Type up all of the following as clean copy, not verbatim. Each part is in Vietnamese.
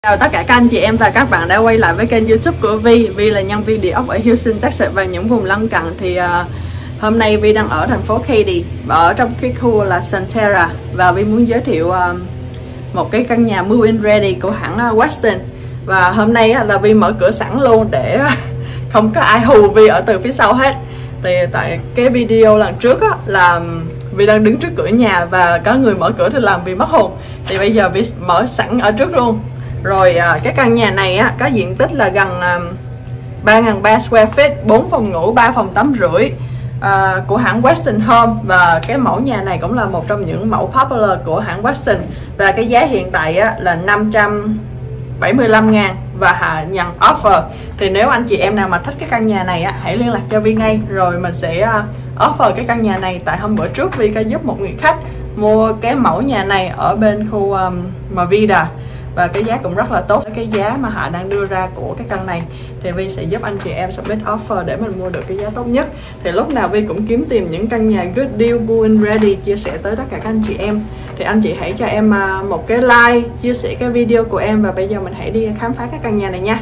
Chào tất cả các anh chị em và các bạn đã quay lại với kênh YouTube của Vi. Vi là nhân viên địa ốc ở Houston, Texas và những vùng lân cận. Thì hôm nay Vi đang ở thành phố Katy, ở trong cái khu là Santera, và Vi muốn giới thiệu một cái căn nhà move-in ready của hãng Weston. Và hôm nay là Vi mở cửa sẵn luôn để không có ai hù Vi ở từ phía sau hết. Thì tại cái video lần trước là Vi đang đứng trước cửa nhà và có người mở cửa thì làm Vi mất hồn. Thì bây giờ Vi mở sẵn ở trước luôn. Rồi cái căn nhà này có diện tích là gần 3.300 square feet, 4 phòng ngủ, 3 phòng tắm rưỡi, của hãng Weston Home. và cái mẫu nhà này cũng là một trong những mẫu popular của hãng Weston, và cái giá hiện tại là 575.000 và nhận offer. Thì nếu anh chị em nào mà thích cái căn nhà này hãy liên lạc cho Vi ngay, rồi mình sẽ offer cái căn nhà này. Tại hôm bữa trước Vi có giúp một người khách mua cái mẫu nhà này ở bên khu Mavida, và cái giá cũng rất là tốt. Cái giá mà họ đang đưa ra của cái căn này thì Vi sẽ giúp anh chị em submit offer để mình mua được cái giá tốt nhất. Thì lúc nào Vi cũng kiếm tìm những căn nhà good deal, move-in ready, chia sẻ tới tất cả các anh chị em. Thì anh chị hãy cho em một cái like, chia sẻ cái video của em, và bây giờ mình hãy đi khám phá cái căn nhà này nha.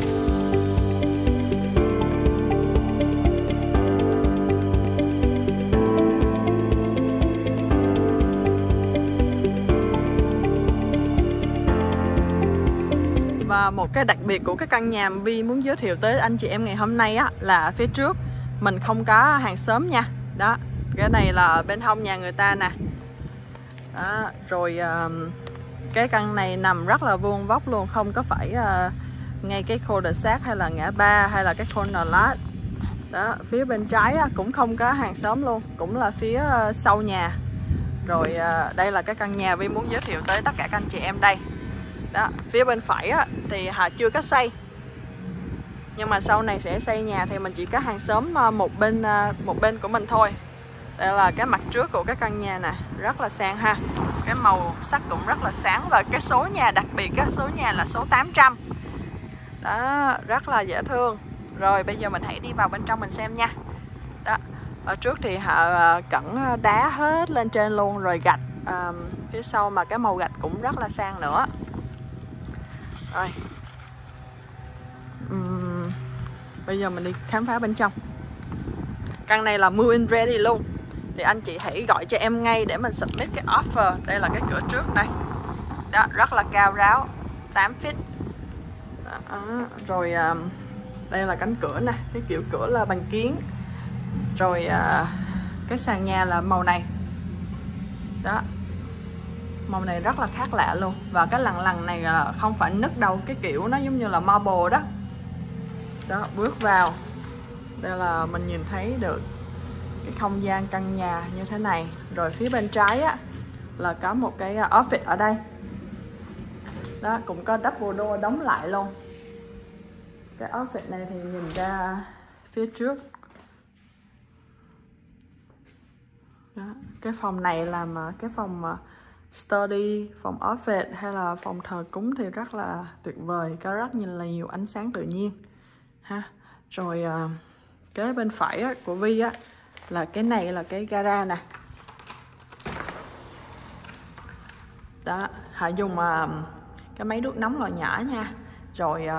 Và một cái đặc biệt của cái căn nhà Vi muốn giới thiệu tới anh chị em ngày hôm nay là phía trước mình không có hàng xóm nha. Đó, cái này là bên hông nhà người ta nè. Đó, rồi cái căn này nằm rất là vuông vóc luôn, không có phải ngay cái cul-de-sac hay là ngã ba hay là cái corner lot. Đó, phía bên trái cũng không có hàng xóm luôn, cũng là phía sau nhà. Rồi đây là cái căn nhà Vi muốn giới thiệu tới tất cả các anh chị em đây. Đó, phía bên phải thì họ chưa có xây, nhưng mà sau này sẽ xây nhà thì mình chỉ có hàng xóm một bên của mình thôi. Đây là cái mặt trước của cái căn nhà nè, rất là sang ha. Cái màu sắc cũng rất là sáng, và cái số nhà đặc biệt số nhà là số 800. Đó, rất là dễ thương. Rồi bây giờ mình hãy đi vào bên trong mình xem nha. Đó, ở trước thì họ cẩn đá hết lên trên luôn, rồi gạch phía sau mà cái màu gạch cũng rất là sang nữa. Rồi bây giờ mình đi khám phá bên trong. Căn này là move-in ready luôn. Thì anh chị hãy gọi cho em ngay để mình submit cái offer. Đây là cái cửa trước đây. Đó, rất là cao ráo, 8 feet. Đó, rồi đây là cánh cửa nè. Cái kiểu cửa là bằng kiến. Rồi cái sàn nhà là màu này. Đó, màu này rất là khác lạ luôn. Và cái lằn này là không phải nứt đâu, cái kiểu nó giống như là marble đó. Đó, bước vào đây là mình nhìn thấy được cái không gian căn nhà như thế này. Rồi phía bên trái là có một cái office ở đây. Đó, cũng có double door đóng lại luôn. Cái office này thì nhìn ra phía trước. Đó, cái phòng này làm cái phòng study, phòng office hay là phòng thờ cúng thì rất là tuyệt vời, có rất nhiều ánh sáng tự nhiên ha. Rồi cái bên phải của Vi là cái này là cái gara nè. Đó, họ dùng cái máy đốt nóng loại nhỏ nha. Rồi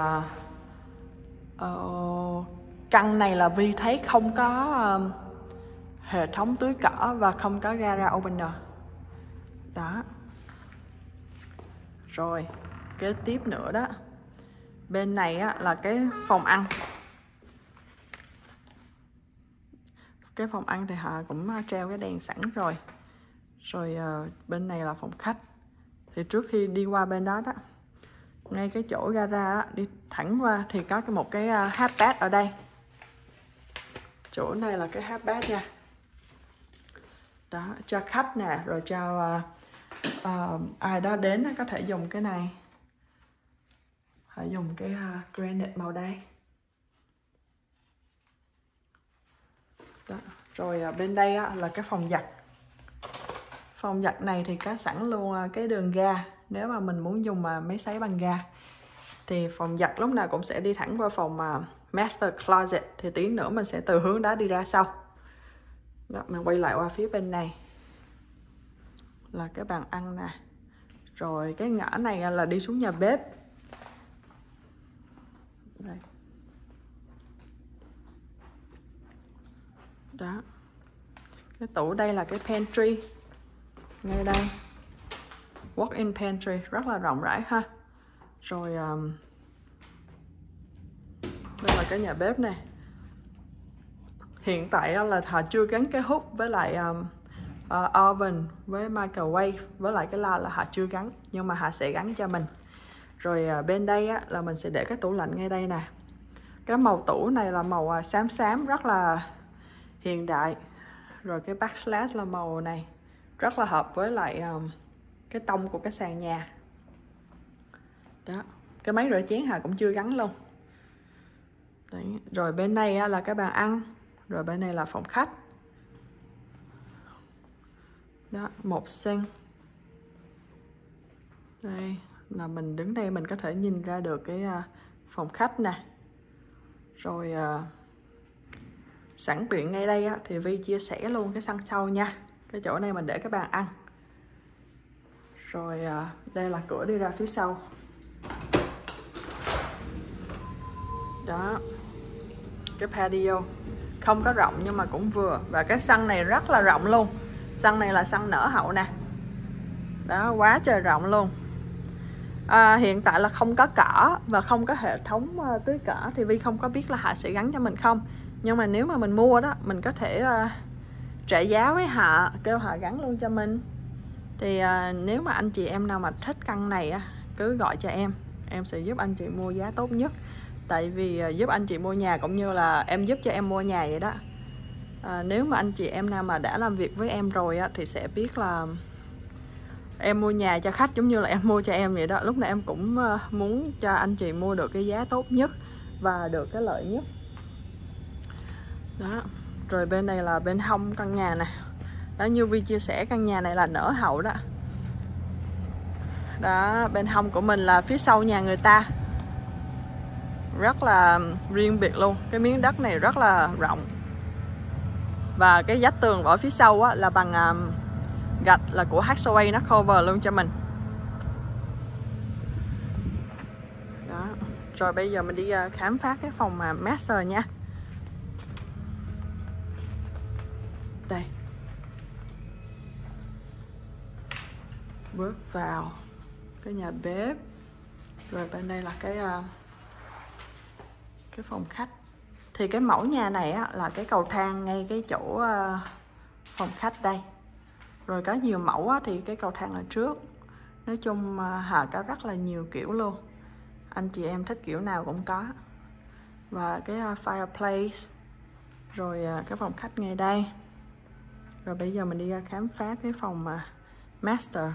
căn này là Vi thấy không có hệ thống tưới cỏ và không có gara opener. Đó. Rồi kế tiếp nữa đó, bên này là cái phòng ăn. Cái phòng ăn thì họ cũng treo cái đèn sẵn rồi. Rồi bên này là phòng khách. Thì trước khi đi qua bên đó đó, ngay cái chỗ gara đi thẳng qua thì có một cái half bath ở đây. Chỗ này là cái half bath nha. Đó, cho khách nè, rồi cho ai đó đến có thể dùng cái này. Họ dùng cái granite màu đây. Đó. Rồi bên đây là cái phòng giặt. Phòng giặt này thì có sẵn luôn cái đường ga. Nếu mà mình muốn dùng máy sấy bằng ga thì phòng giặt lúc nào cũng sẽ đi thẳng qua phòng master closet. Thì tí nữa mình sẽ từ hướng đó đi ra sau. Đó, mình quay lại qua phía bên này là cái bàn ăn nè. Rồi cái ngõ này là đi xuống nhà bếp. Đây. Đó. Cái tủ đây là cái pantry. Ngay đây. Walk-in pantry rất là rộng rãi ha. Rồi đây là cái nhà bếp này. Hiện tại là họ chưa gắn cái hút với lại oven với microwave, với lại cái la là họ chưa gắn, nhưng mà họ sẽ gắn cho mình. Rồi bên đây á, là mình sẽ để cái tủ lạnh ngay đây nè. Cái màu tủ này là màu xám xám rất là hiện đại. Rồi cái backslash là màu này rất là hợp với lại cái tông của cái sàn nhà. Đó. Cái máy rửa chén họ cũng chưa gắn luôn. Đấy. Rồi bên này á, là cái bàn ăn. Rồi bên này là phòng khách. Đó, một sink. Đây là mình đứng đây mình có thể nhìn ra được cái phòng khách nè. Rồi sẵn tiện ngay đây á, thì Vi chia sẻ luôn cái sân sau nha. Cái chỗ này mình để cái bàn ăn. Rồi đây là cửa đi ra phía sau. Đó. Cái patio không có rộng nhưng mà cũng vừa. Và cái sân này rất là rộng luôn. Sân này là sân nở hậu nè. Đó, quá trời rộng luôn. Hiện tại là không có cỏ và không có hệ thống tưới cỏ, thì Vi không có biết là họ sẽ gắn cho mình không. Nhưng mà nếu mà mình mua đó, mình có thể trả giá với họ, kêu họ gắn luôn cho mình. Thì nếu mà anh chị em nào mà thích căn này á, cứ gọi cho em sẽ giúp anh chị mua giá tốt nhất. Tại vì giúp anh chị mua nhà cũng như là em giúp cho em mua nhà vậy đó. Nếu mà anh chị em nào mà đã làm việc với em rồi á, thì sẽ biết là em mua nhà cho khách giống như là em mua cho em vậy đó. Lúc này em cũng muốn cho anh chị mua được cái giá tốt nhất và được cái lợi nhất. Đó. Rồi bên này là bên hông căn nhà nè. Đó, như Vi chia sẻ căn nhà này là nở hậu đó. Đó, bên hông của mình là phía sau nhà người ta. Rất là riêng biệt luôn. Cái miếng đất này rất là rộng. Và cái vách tường ở phía sau á, là bằng gạch là của Hackaway, nó cover luôn cho mình. Đó. Rồi bây giờ mình đi khám phá cái phòng master nha. Đây. Bước vào cái nhà bếp. Rồi bên đây là cái phòng khách. Thì cái mẫu nhà này á, là cái cầu thang ngay cái chỗ phòng khách đây. Rồi có nhiều mẫu á, thì cái cầu thang ở trước. Nói chung họ có rất là nhiều kiểu luôn. Anh chị em thích kiểu nào cũng có. Và cái fireplace. Rồi cái phòng khách ngay đây. Rồi bây giờ mình đi ra khám phá cái phòng master.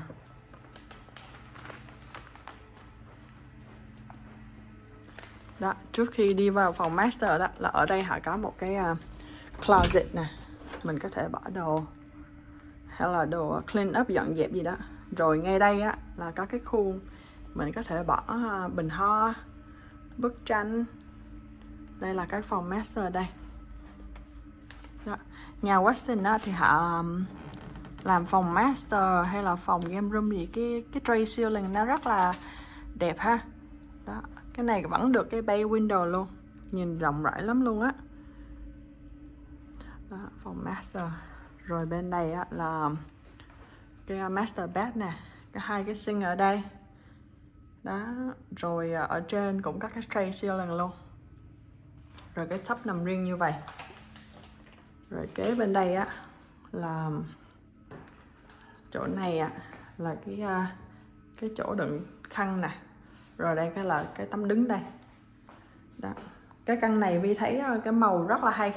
Đó, trước khi đi vào phòng master đó, là ở đây họ có một cái closet nè. Mình có thể bỏ đồ hay là đồ clean up, dọn dẹp gì đó. Rồi ngay đây á, là có cái khu mình có thể bỏ bình hoa, bức tranh. Đây là cái phòng master đây. Đó. Nhà Westin á, thì họ làm phòng master hay là phòng game room gì, cái tray ceiling nó rất là đẹp ha. Đó. Cái này vẫn được cái bay window luôn. Nhìn rộng rãi lắm luôn á. Đó, phòng master. Rồi bên này á, là cái master bed nè. Có hai cái sink ở đây. Đó. Rồi ở trên cũng có cái tray ceiling luôn. Rồi cái tub nằm riêng như vậy. Rồi kế bên đây á, là chỗ này á, là cái chỗ đựng khăn nè. Rồi đây cái là cái tấm đứng đây. Đó. Cái căn này Vi thấy cái màu rất là hay.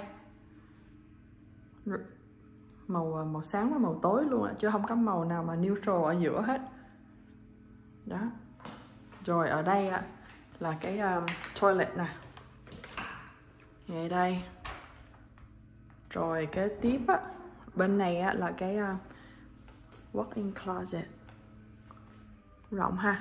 Màu sáng và màu tối luôn ạ, chứ không có màu nào mà neutral ở giữa hết. Đó. Rồi ở đây á, là cái toilet nè. Ngay đây. Rồi cái tiếp á, bên này á, là cái walk-in closet. Rộng ha.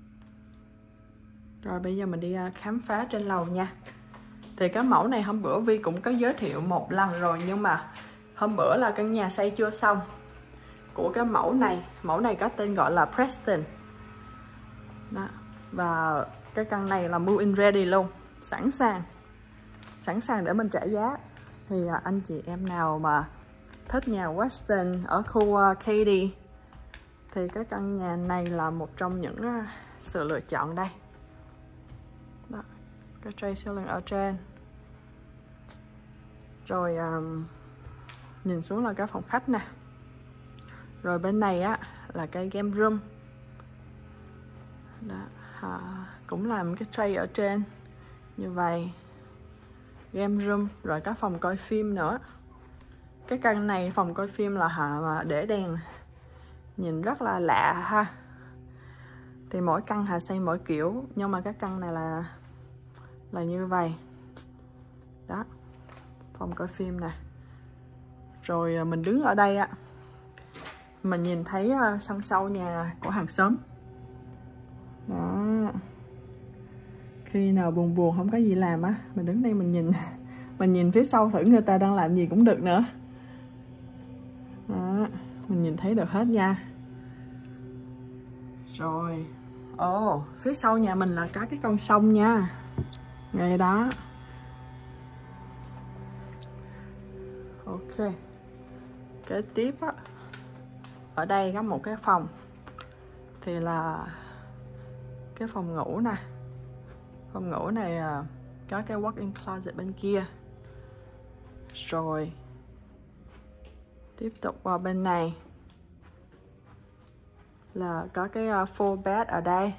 Rồi bây giờ mình đi khám phá trên lầu nha. Thì cái mẫu này hôm bữa Vi cũng có giới thiệu một lần rồi, nhưng mà hôm bữa là căn nhà xây chưa xong của cái mẫu này. Mẫu này có tên gọi là Preston. Đó. Và cái căn này là move in ready luôn. sẵn sàng để mình trả giá. Thì anh chị em nào mà thích nhà Westin ở khu Katy thì cái căn nhà này là một trong những sự lựa chọn đây. Đó, cái tray ceiling ở trên. Rồi nhìn xuống là cái phòng khách nè. Rồi bên này á là cái game room. Đó, cũng làm cái tray ở trên như vậy. Game room, rồi các phòng coi phim nữa. Cái căn này phòng coi phim là mà để đèn nhìn rất là lạ ha. Thì mỗi căn Hà xây mỗi kiểu, nhưng mà cái căn này là như vậy. Đó, phòng coi phim nè. Rồi mình đứng ở đây á, mình nhìn thấy sân sau nhà của hàng xóm. Đó, khi nào buồn buồn không có gì làm á, mình đứng đây mình nhìn phía sau thử người ta đang làm gì cũng được nữa. Đó, mình nhìn thấy được hết nha. Rồi, phía sau nhà mình là có cái con sông nha, ngay đó. Ok, kế tiếp á, ở đây có một cái phòng thì là cái phòng ngủ nè. Phòng ngủ này có cái walk-in closet bên kia. Rồi tiếp tục vào bên này là có cái full bed ở đây.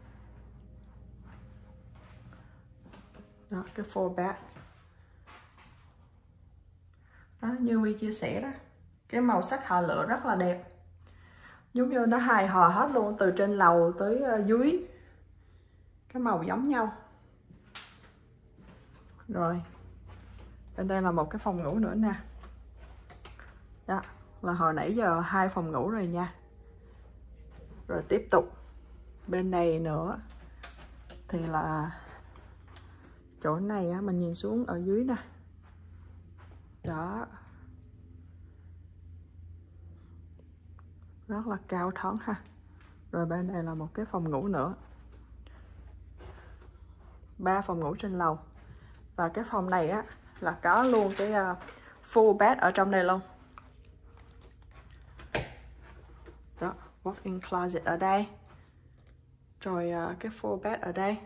Đó, cái full bed. Đó, như Huy chia sẻ đó, cái màu sắc họ lựa rất là đẹp, giống như nó hài hòa hết luôn, từ trên lầu tới dưới, cái màu giống nhau. Rồi bên đây là một cái phòng ngủ nữa nè. Đó, là hồi nãy giờ 2 phòng ngủ rồi nha. Rồi tiếp tục bên này nữa thì là chỗ này á, mình nhìn xuống ở dưới nè. Đó, rất là cao thoáng ha. Rồi bên này là một cái phòng ngủ nữa. 3 phòng ngủ trên lầu. Và cái phòng này á là có luôn cái full bed ở trong đây luôn. Đó, walk-in closet ở đây. Rồi cái full bed ở đây.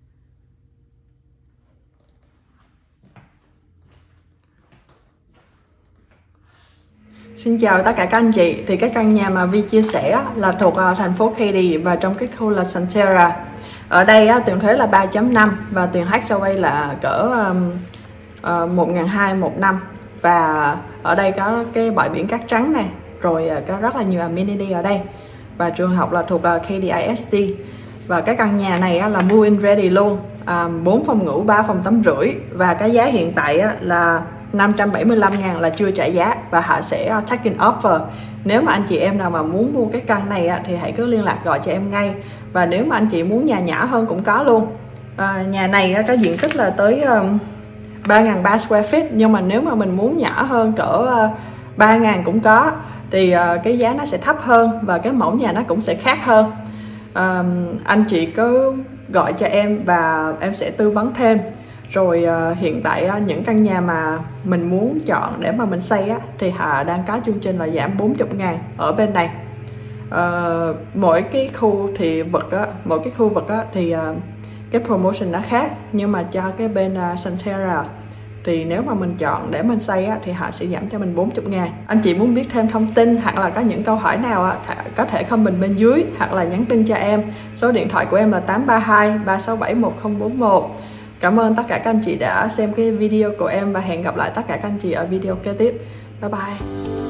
Xin chào tất cả các anh chị. Thì cái căn nhà mà Vi chia sẻ là thuộc thành phố Katy và trong cái khu là Sentara. Ở đây tiền thuế là 3.5 và tiền HOA là cỡ 1.200 một năm. Và ở đây có cái bãi biển cát trắng này, rồi có rất là nhiều amenity ở đây. Và trường học là thuộc Katy ISD. Và cái căn nhà này là move-in ready luôn, 4 phòng ngủ, 3 phòng tắm rưỡi. Và cái giá hiện tại là 575.000 là chưa trả giá và họ sẽ taking offer. Nếu mà anh chị em nào mà muốn mua cái căn này thì hãy cứ liên lạc gọi cho em ngay. Và nếu mà anh chị muốn nhà nhỏ hơn cũng có luôn. Nhà này có diện tích là tới 3.300 square feet, nhưng mà nếu mà mình muốn nhỏ hơn cỡ 3.000 cũng có. Thì cái giá nó sẽ thấp hơn và cái mẫu nhà nó cũng sẽ khác hơn. Anh chị cứ gọi cho em và em sẽ tư vấn thêm. Rồi hiện tại những căn nhà mà mình muốn chọn để mà mình xây thì họ đang có chương trình là giảm 40.000 ở bên này. Mỗi cái khu thì thì cái promotion nó khác, nhưng mà cho cái bên Sentara thì nếu mà mình chọn để mình xây thì họ sẽ giảm cho mình 40.000. Anh chị muốn biết thêm thông tin hoặc là có những câu hỏi nào có thể comment bên dưới hoặc là nhắn tin cho em. Số điện thoại của em là 832 367 1041. Cảm ơn tất cả các anh chị đã xem cái video của em và hẹn gặp lại tất cả các anh chị ở video kế tiếp. Bye bye.